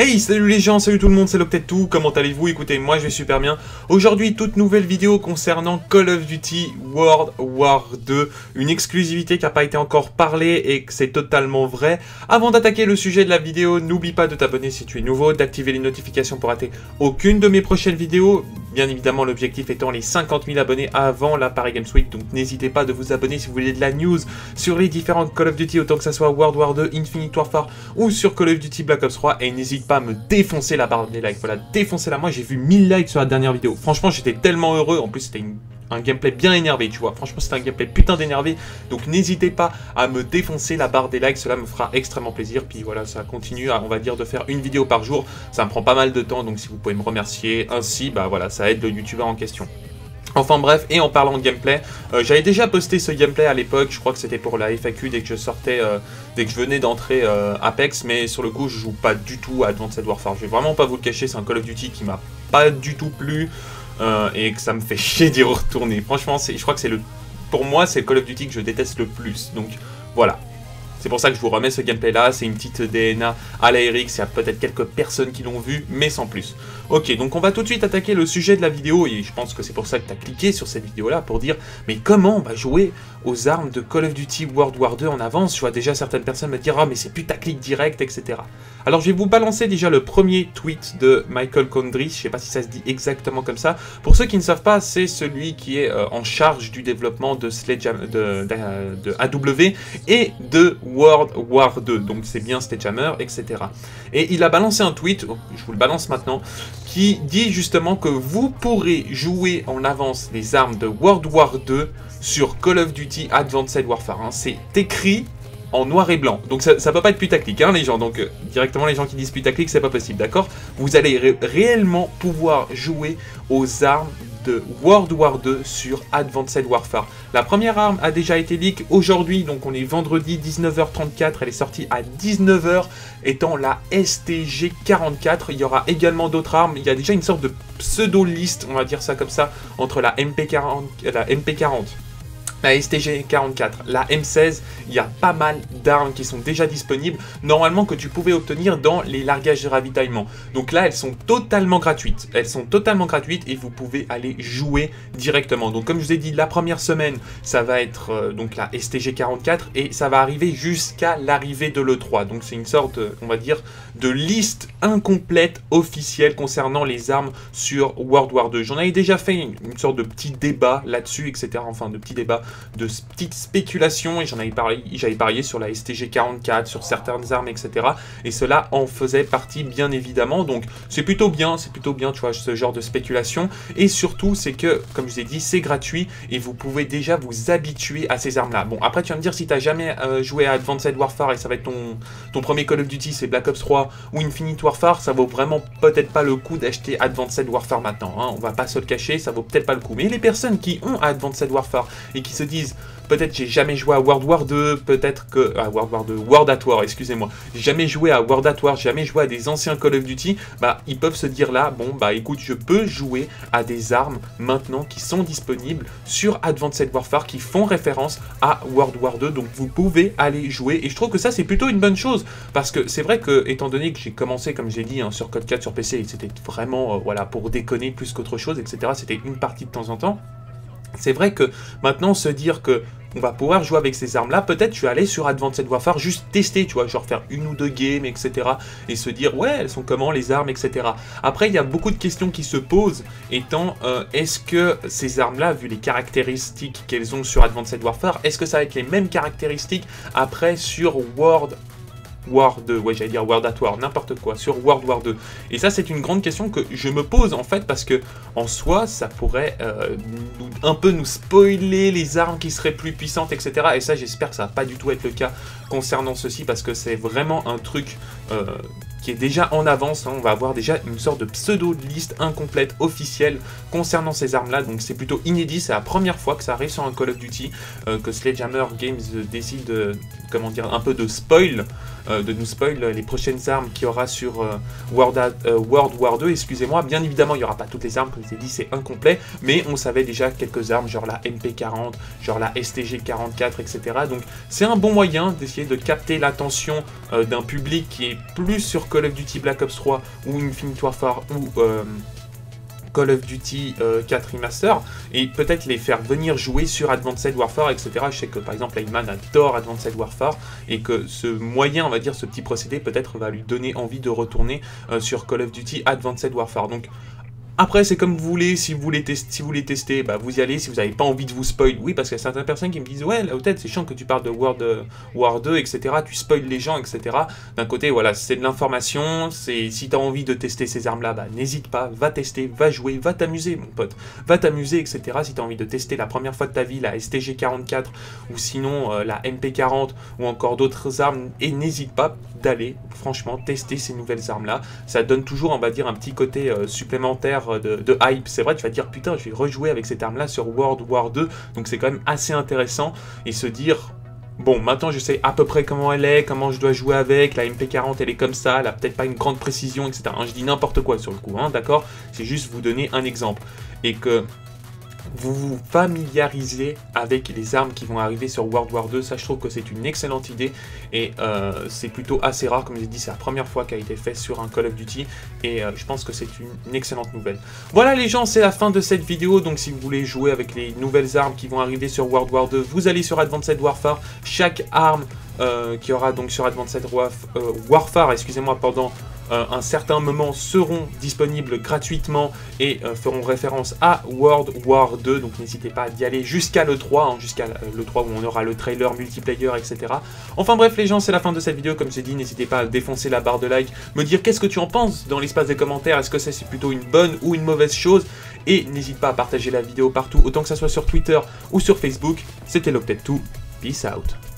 Hey, salut les gens, salut tout le monde, c'est Loctet2, comment allez-vous? Écoutez, moi je vais super bien. Aujourd'hui, toute nouvelle vidéo concernant Call of Duty World War 2, une exclusivité qui n'a pas été encore parlée et que c'est totalement vrai. Avant d'attaquer le sujet de la vidéo, n'oublie pas de t'abonner si tu es nouveau, d'activer les notifications pour rater aucune de mes prochaines vidéos. Bien évidemment, l'objectif étant les 50 000 abonnés avant la Paris Games Week, donc n'hésitez pas de vous abonner si vous voulez de la news sur les différents Call of Duty, autant que ça soit World War 2, Infinite Warfare ou sur Call of Duty Black Ops 3, et n'hésite pas à me défoncer la barre des likes. Voilà, défoncez-la. Moi, j'ai vu 1000 likes sur la dernière vidéo. Franchement, j'étais tellement heureux. En plus, c'était un gameplay bien énervé, tu vois. Franchement, c'était un gameplay putain d'énervé. Donc, n'hésitez pas à me défoncer la barre des likes. Cela me fera extrêmement plaisir. Puis voilà, ça continue, on va dire, de faire une vidéo par jour. Ça me prend pas mal de temps. Donc, si vous pouvez me remercier ainsi, bah voilà, ça aide le youtubeur en question. Enfin bref, et en parlant de gameplay, j'avais déjà posté ce gameplay à l'époque, je crois que c'était pour la FAQ dès que je sortais, dès que je venais d'entrer Apex, mais sur le coup je joue pas du tout à Advanced Warfare. Je vais vraiment pas vous le cacher, c'est un Call of Duty qui m'a pas du tout plu et que ça me fait chier d'y retourner. Franchement, je crois que pour moi c'est le Call of Duty que je déteste le plus, donc voilà. C'est pour ça que je vous remets ce gameplay là, c'est une petite DNA à la RX, il y a peut-être quelques personnes qui l'ont vu, mais sans plus. Ok, donc on va tout de suite attaquer le sujet de la vidéo, et je pense que c'est pour ça que tu as cliqué sur cette vidéo là, pour dire, mais comment on va jouer aux armes de Call of Duty World War 2 en avance? Je vois déjà certaines personnes me dire, ah mais c'est putaclic direct, etc. Alors je vais vous balancer déjà le premier tweet de Michael Condry, je sais pas si ça se dit exactement comme ça. Pour ceux qui ne savent pas, c'est celui qui est en charge du développement de AW et de World War 2, donc c'est bien Sledgehammer, etc. Et il a balancé un tweet, je vous le balance maintenant, qui dit justement que vous pourrez jouer en avance les armes de World War 2 sur Call of Duty Advanced Warfare. Hein. C'est écrit en noir et blanc, donc ça peut pas être putaclic, hein, les gens, donc directement les gens qui disent putaclic, c'est pas possible, d'accord? Vous allez réellement pouvoir jouer aux armes de World War 2 sur Advanced Warfare. La première arme a déjà été leak aujourd'hui, donc on est vendredi 19h34, elle est sortie à 19h, étant la STG-44. Il y aura également d'autres armes, il y a déjà une sorte de pseudo-liste, on va dire ça comme ça, entre la MP40, la STG-44, la M16, il y a pas mal d'armes qui sont déjà disponibles, normalement que tu pouvais obtenir dans les largages de ravitaillement. Donc là, elles sont totalement gratuites. Elles sont totalement gratuites et vous pouvez aller jouer directement. Donc comme je vous ai dit, la première semaine, ça va être donc la STG-44 et ça va arriver jusqu'à l'arrivée de l'E3. Donc c'est une sorte, on va dire, de liste incomplète officielle concernant les armes sur World War 2. J'en avais déjà fait une sorte de petit débat là-dessus, etc. Enfin, de petit débat, de petites spéculations, et j'avais parié sur la STG-44, sur certaines armes, etc. Et cela en faisait partie, bien évidemment. Donc c'est plutôt bien, tu vois, ce genre de spéculation. Et surtout, c'est que, comme je vous ai dit, c'est gratuit et vous pouvez déjà vous habituer à ces armes-là. Bon, après, tu vas me dire, si tu n'as jamais joué à Advanced Warfare et ça va être ton premier Call of Duty, c'est Black Ops 3 ou Infinite Warfare, ça vaut vraiment peut-être pas le coup d'acheter Advanced Warfare maintenant. Hein. On va pas se le cacher, ça vaut peut-être pas le coup. Mais les personnes qui ont Advanced Warfare et qui se disent, peut-être j'ai jamais joué à World War 2, peut-être que... World at War, excusez-moi. J'ai jamais joué à World at War, j'ai jamais joué à des anciens Call of Duty, bah ils peuvent se dire là, bon bah écoute, je peux jouer à des armes maintenant qui sont disponibles sur Advanced Warfare, qui font référence à World War 2, donc vous pouvez aller jouer, et je trouve que ça c'est plutôt une bonne chose, parce que c'est vrai que, étant donné que j'ai commencé, comme j'ai dit, hein, sur Code 4 sur PC, et c'était vraiment, voilà, pour déconner plus qu'autre chose, etc., c'était une partie de temps en temps. C'est vrai que maintenant se dire que on va pouvoir jouer avec ces armes-là, peut-être tu vas aller sur Advanced Warfare, juste tester, tu vois, genre faire une ou deux games, etc. Et se dire, ouais, elles sont comment les armes, etc. Après, il y a beaucoup de questions qui se posent, étant, est-ce que ces armes-là, vu les caractéristiques qu'elles ont sur Advanced Warfare, est-ce que ça va être les mêmes caractéristiques après sur World War 2, ouais j'allais dire World at War, n'importe quoi, sur World War 2. Et ça c'est une grande question que je me pose en fait, parce que en soi ça pourrait un peu nous spoiler les armes qui seraient plus puissantes, etc. Et ça j'espère que ça va pas du tout être le cas concernant ceci, parce que c'est vraiment un truc qui est déjà en avance, hein. On va avoir déjà une sorte de pseudo-liste incomplète officielle concernant ces armes-là, donc c'est plutôt inédit, c'est la première fois que ça arrive sur un Call of Duty, que Sledgehammer Games décide de, comment dire, un peu de spoil, de nous spoil les prochaines armes qu'il y aura sur World War 2, excusez-moi. Bien évidemment, il n'y aura pas toutes les armes, comme je l'ai dit, c'est incomplet, mais on savait déjà quelques armes, genre la MP40, genre la STG-44, etc. Donc c'est un bon moyen d'essayer de capter l'attention d'un public qui est plus sur Call of Duty Black Ops 3 ou Infinite Warfare ou Call of Duty 4 Remaster, et peut-être les faire venir jouer sur Advanced Warfare, etc. Je sais que par exemple Ayman adore Advanced Warfare, et que ce moyen, on va dire, ce petit procédé, peut-être va lui donner envie de retourner sur Call of Duty Advanced Warfare. Donc après, c'est comme vous voulez, si vous voulez tester, bah, vous y allez. Si vous n'avez pas envie de vous spoil, oui, parce qu'il y a certaines personnes qui me disent, ouais, là, peut-être, c'est chiant que tu parles de World War 2, etc., tu spoil les gens, etc. D'un côté, voilà, c'est de l'information, si tu as envie de tester ces armes-là, bah, n'hésite pas, va tester, va jouer, va t'amuser, mon pote, va t'amuser, etc. Si tu as envie de tester la première fois de ta vie la STG-44, ou sinon la MP-40, ou encore d'autres armes, et n'hésite pas d'aller, franchement, tester ces nouvelles armes-là. Ça donne toujours, on va dire, un petit côté supplémentaire de hype. C'est vrai, tu vas te dire, putain, je vais rejouer avec cette arme-là sur World War 2, donc c'est quand même assez intéressant, et se dire, bon, maintenant je sais à peu près comment elle est, comment je dois jouer avec, la MP40 elle est comme ça, elle a peut-être pas une grande précision, etc. Hein, je dis n'importe quoi sur le coup, hein, d'accord? C'est juste vous donner un exemple, et que vous vous familiarisez avec les armes qui vont arriver sur World War 2, ça je trouve que c'est une excellente idée, et c'est plutôt assez rare, comme j'ai dit, c'est la première fois qu'elle a été faite sur un Call of Duty, et je pense que c'est une excellente nouvelle. Voilà les gens, c'est la fin de cette vidéo, donc si vous voulez jouer avec les nouvelles armes qui vont arriver sur World War 2, vous allez sur Advanced Warfare, chaque arme qui aura donc sur Advanced Warfare, excusez-moi, pendant un certain moment seront disponibles gratuitement et feront référence à World War 2, donc n'hésitez pas d'y aller jusqu'à l'E3, hein, jusqu'à l'E3 où on aura le trailer multiplayer, etc. Enfin bref les gens, c'est la fin de cette vidéo, comme j'ai dit, n'hésitez pas à défoncer la barre de like, me dire qu'est-ce que tu en penses dans l'espace des commentaires, est-ce que c'est plutôt une bonne ou une mauvaise chose, et n'hésite pas à partager la vidéo partout, autant que ça soit sur Twitter ou sur Facebook. C'était Loctet2, peace out.